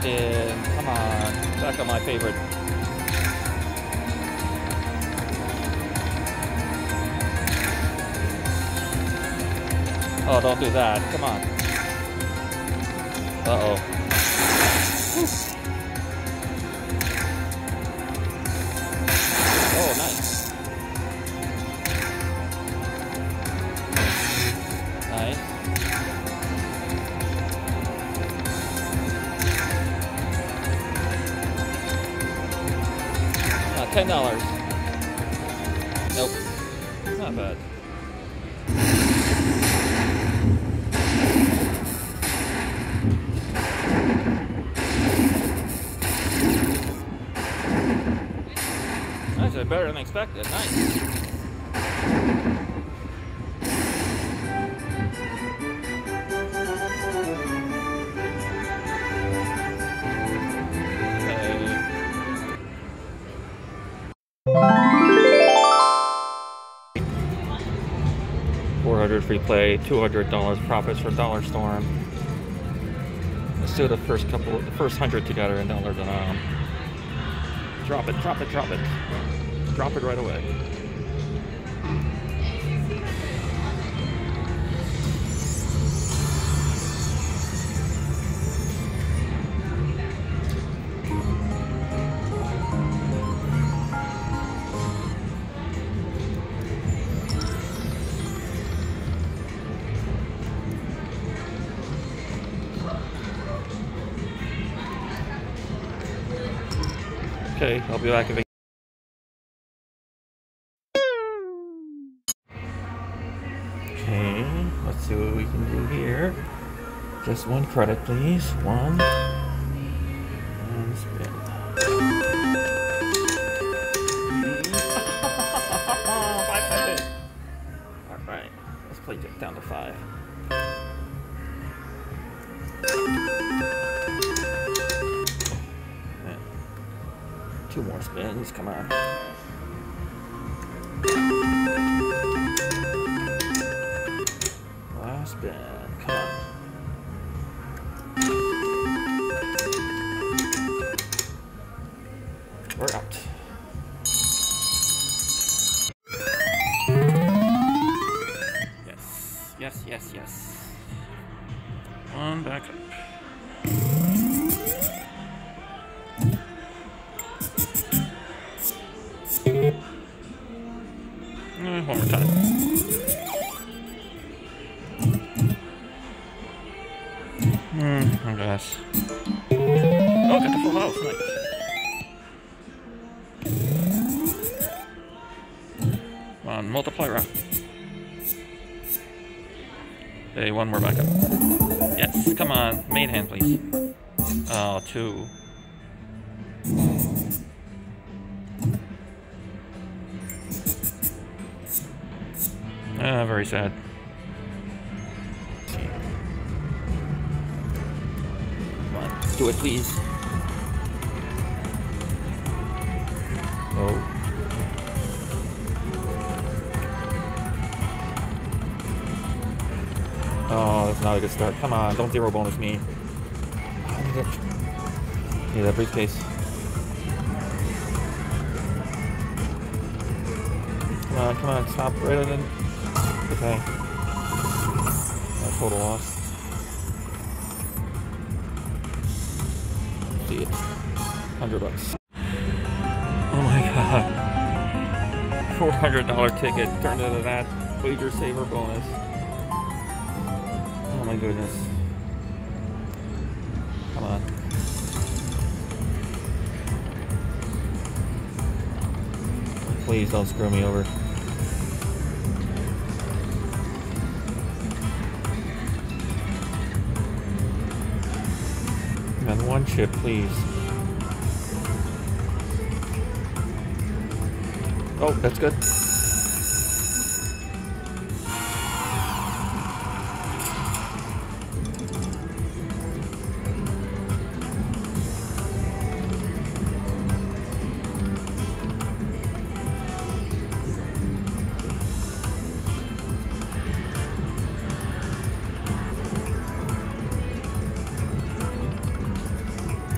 in. Come on. Back on my favorite. Oh, don't do that. Come on. Uh-oh. Oh, nice. Nice. $10. Nope. Not bad. Actually, better than expected. Nice. $400 free play, $200 profits for Dollar Storm. Let's do the first 100 together in dollar denom. Drop it, drop it, drop it. Drop it right away. Okay, I'll be back in. Okay, let's see what we can do here. Just one credit, please. One. And spin. $500. Alright, let's play it down to 5. Two more spins, come on. Last spin, come on. We're out. Yes, yes, yes, yes. One back up. One more time. I guess. Oh, got the full house. Nice. Come on, multiply round. Hey, one more back up. Yes, come on. Main hand, please. Oh, 2. Very sad. Come on, do it, please. Oh. Oh, that's not a good start. Come on, don't zero bonus me. I need that briefcase. Come on, stop right in. Okay. That total loss. See it. $100. Oh my god. $400 ticket turned into that wager saver bonus. Oh my goodness. Come on. Please don't screw me over. And one chip, please. Oh, that's good.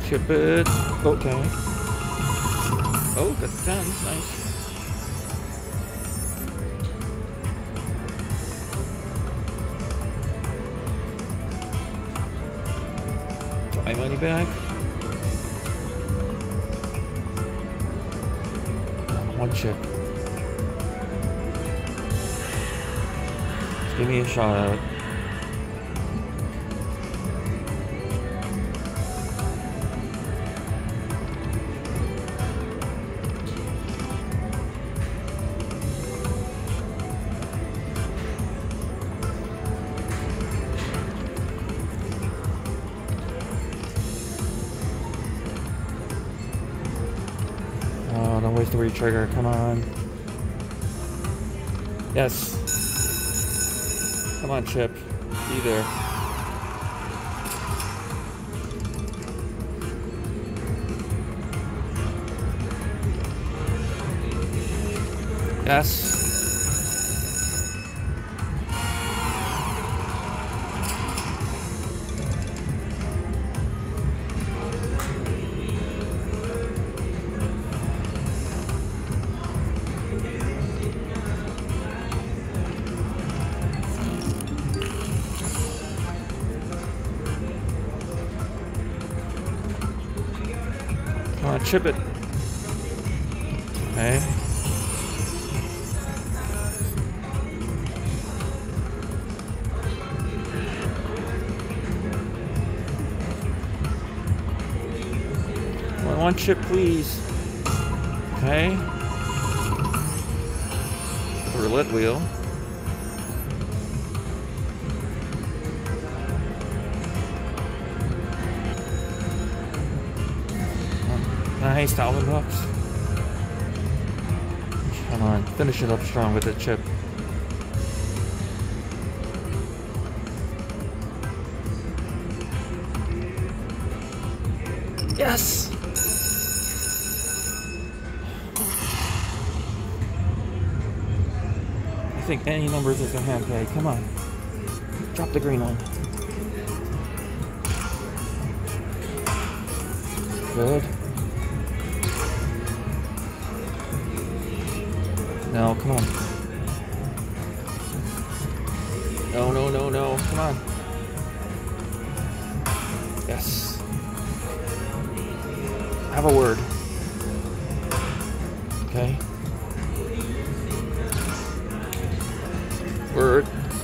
Chip it. Okay. Oh, got the 10s. Nice. Put my money back. One chip. Just give me a shot at it. Oh, don't waste the re-trigger, come on. Yes. Come on, Chip. Be there. Yes. Come on, chip it. Okay. One chip, please. Okay. The roulette wheel. Nice, $1,000 bucks. Come on, finish it up strong with the chip. Yes! I think any numbers is a Handpay. Come on. Drop the green one. Good. No, come on. No, no, no, no. Come on. Yes. Have a word. Okay. Word.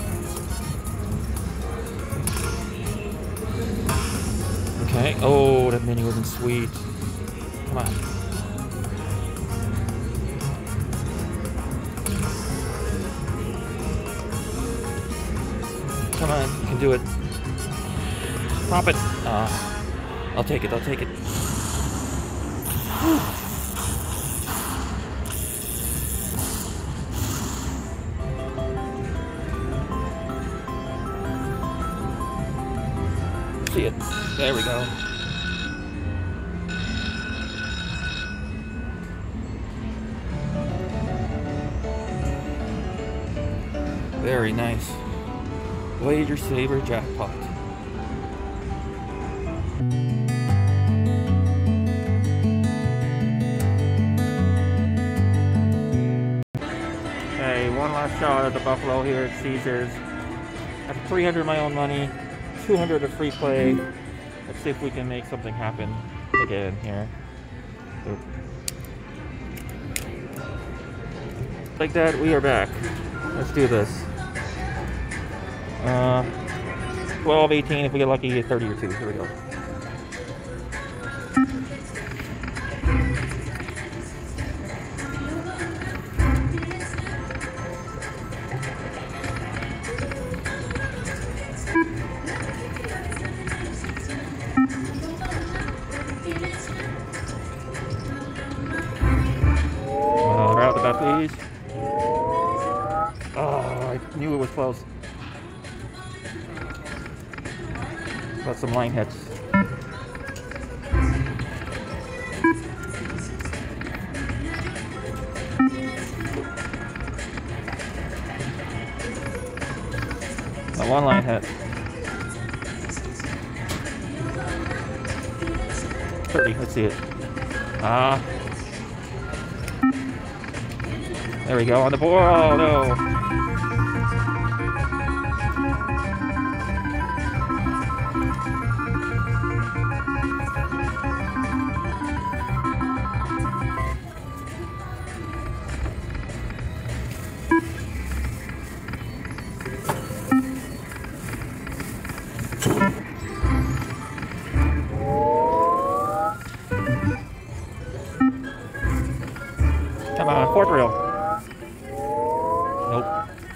Okay. Oh, that mini wasn't sweet. Come on. Come on, you can do it. Pop it. I'll take it, I'll take it. Whew. See it. There we go. Very nice. Major Jackpot. Okay, one last shot at the Buffalo here at Caesars. I have 300 of my own money, 200 of free play. Let's see if we can make something happen again here. Oop. Like that, we are back. Let's do this. 12, 18, if we get lucky, 30 or 2. Here we go. Right out the bat, please. Oh, I knew it was close. Got some line hits. A one line hit. 30. Let's see it. There we go on the board. Oh no. Come on, fourth reel. Nope.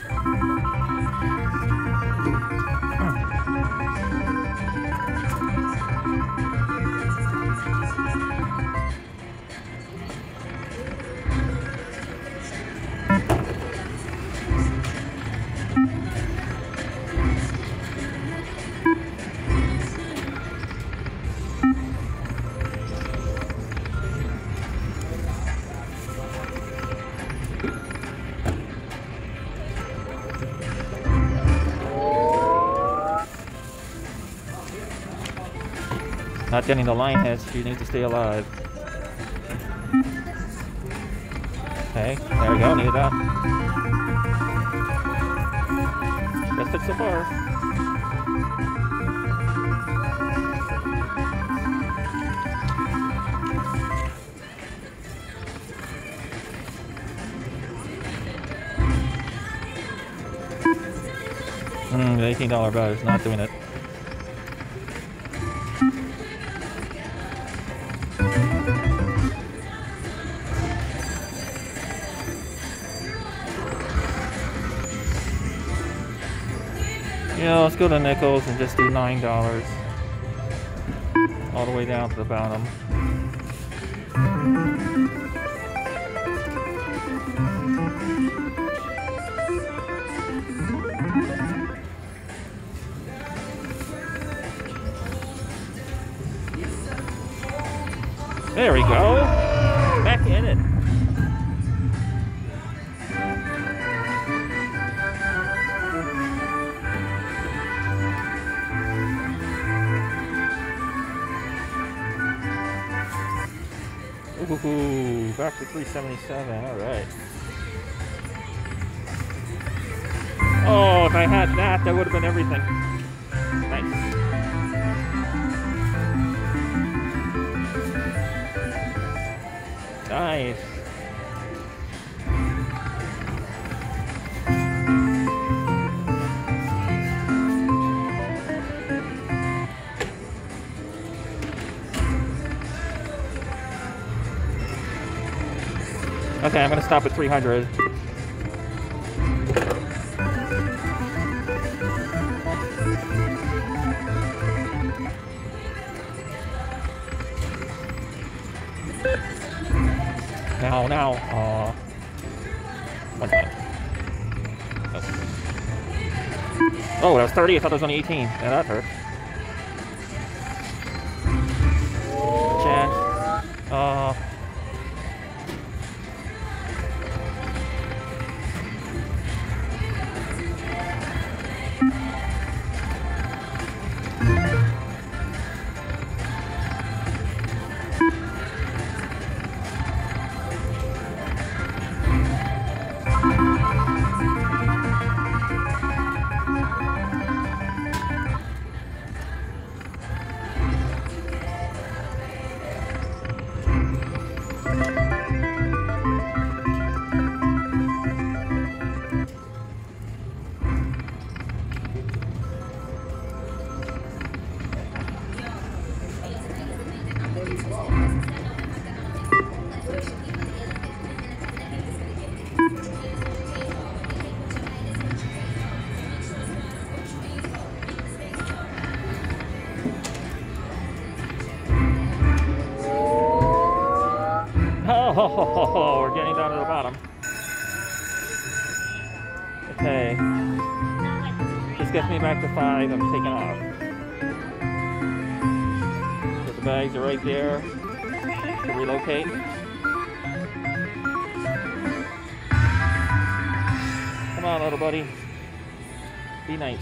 Not getting the line hits, you need to stay alive. Okay, there we go, needed that. Best hit so far. The $18 bet is not doing it. Yeah, let's go to nickels and just do $9 all the way down to the bottom. There we go. Back in it. Ooh, back to 377. All right. Oh, if I had that, that would have been everything. Nice. Nice. Okay, I'm gonna stop at 300. Now. One time. Oh, that was 30. I thought it was only 18. Yeah, that hurt. Chance. Oh, we're getting down to the bottom. Okay. This gets me back to 5. I'm taking off. So the bags are right there to relocate. Come on, little buddy. Be nice.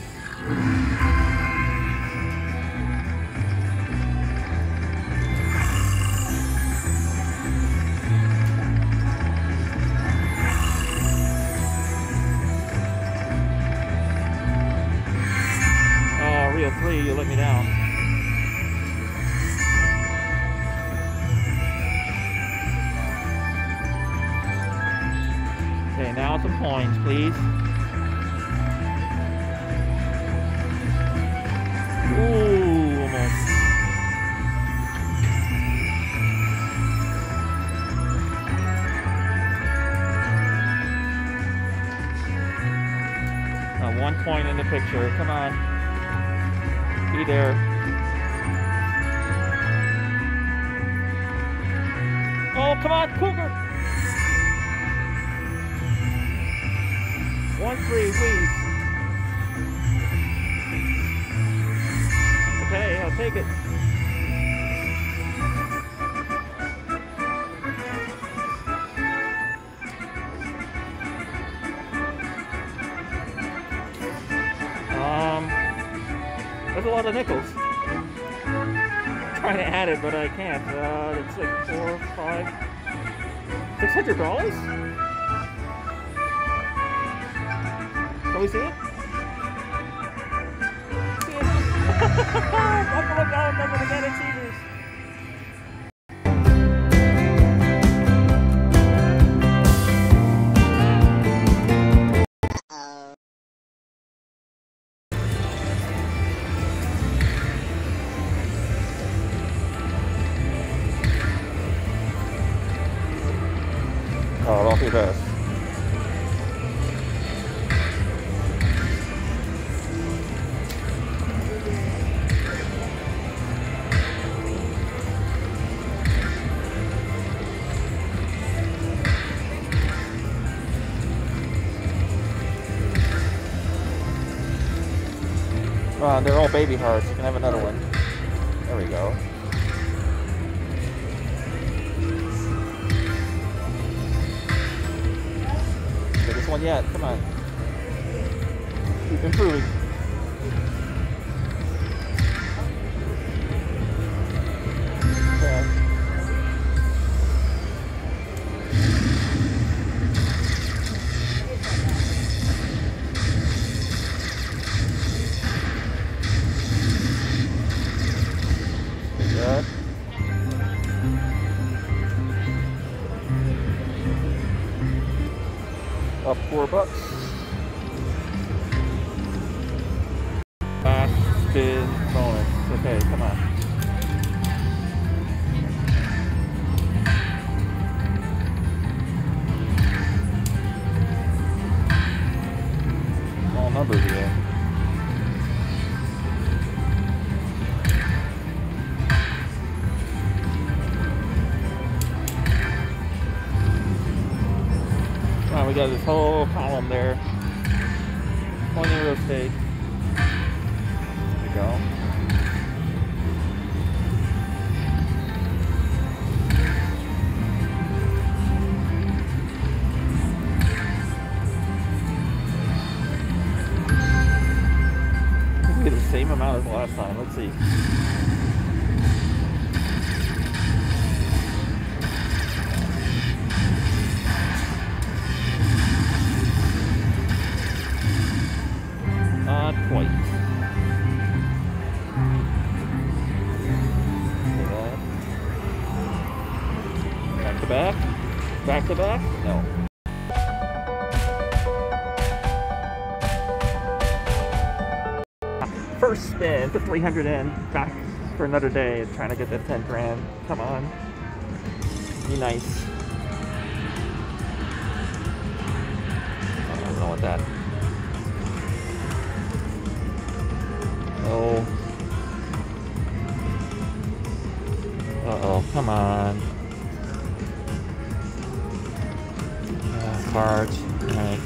Okay, now some coins, please. Ooh, almost. One coin in the picture. Come on. Be there. Oh, come on, Cougar. 1 free, please. Okay, I'll take it. That's a lot of nickels. I'm trying to add it, but I can't. It's like $4, $5, $600. Can we see it? See it? Buckle it down, I'm gonna get it, Caesars. Oh, don't do this. They're all baby hearts. You can have another one. There we go. Biggest one yet. Come on. Keep improving. Okay. Good. Up $4. Last spin bonus. Okay, come on. Small numbers again. We got this whole column there. Plenty of real estate. There we go. I think we get the same amount as last time. Let's see. Not quite. Back to back? Back to back? No. First spin, put 300 in. Back for another day, trying to get that 10 grand. Come on. Be nice. I don't want that. Oh. Uh-oh, come on. Cards. Right.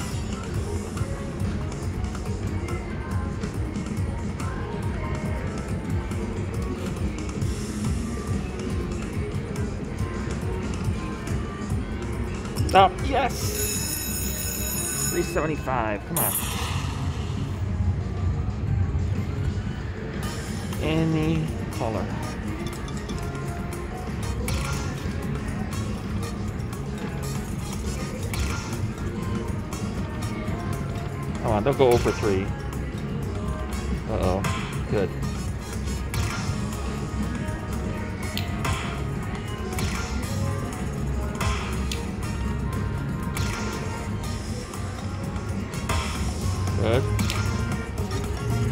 Oh, yes! 375, come on. Any color. Come on, don't go over 3. Uh-oh. Good.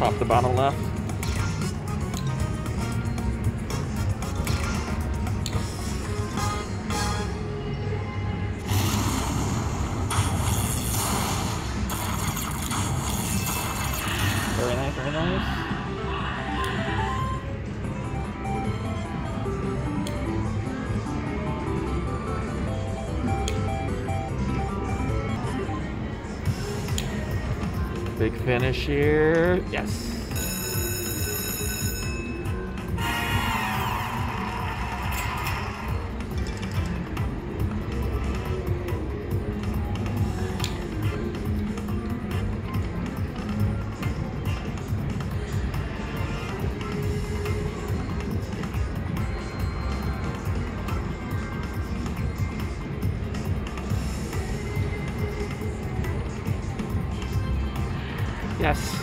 top to bottom left. Very nice, very nice. Big finish here. Yes. Yes.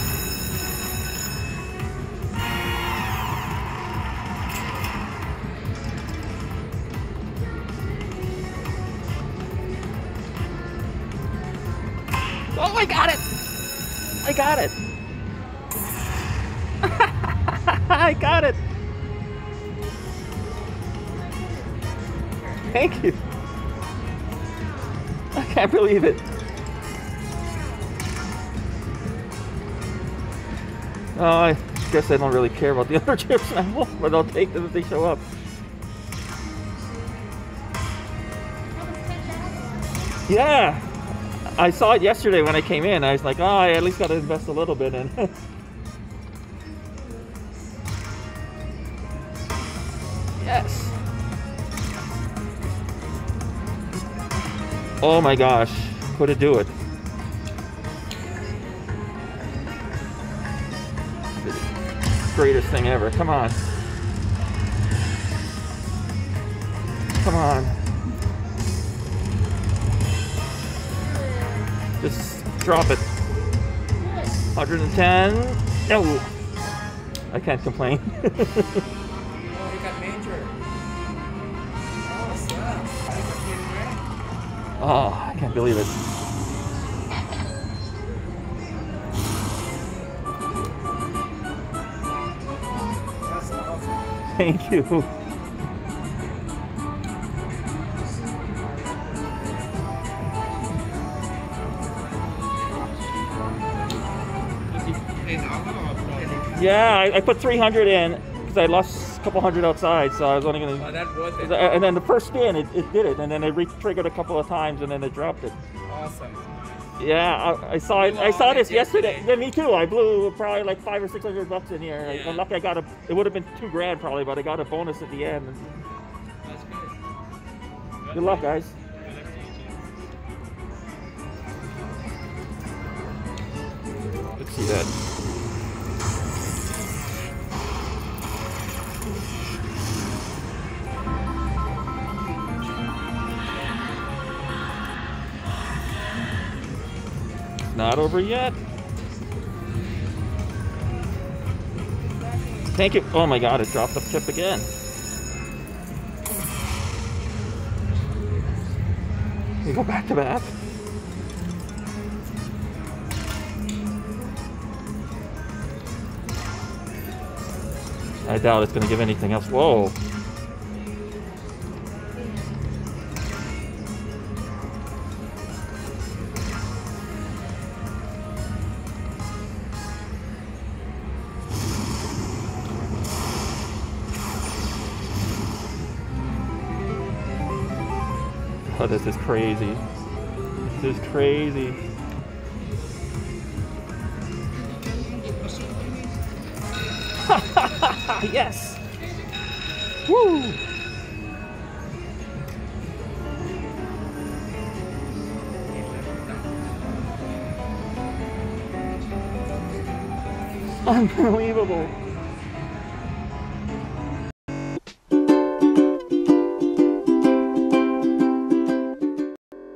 Oh, I got it! I got it! I got it! Thank you! I can't believe it! Oh, I guess I don't really care about the other chips now, but I'll take them if they show up. Yeah! I saw it yesterday when I came in. I was like, oh, I at least got to invest a little bit in. Yes! Oh my gosh, could it do it? Greatest thing ever. Come on. Come on. Just drop it. 110. No. I can't complain. Oh, you got Major. Awesome. Oh, I can't believe it. Thank you. Yeah, I put 300 in because I lost a couple hundred outside, so I was only going to... Oh, that was it. And then the first spin, it did it, and then it re-triggered a couple of times, and then it dropped it. Awesome. Yeah, I saw it. I saw this yesterday. Yeah, me too. I blew probably like $500 or $600 in here. Yeah. I'm lucky I got a. It would have been $2 grand probably, but I got a bonus at the end. That's good. Good luck, guys. Let's see that. Not over yet. Thank you. Oh my God, it dropped the chip again. We go back to back. I doubt it's going to give anything else. Whoa. Oh, this is crazy. This is crazy. Yes! Woo! Unbelievable.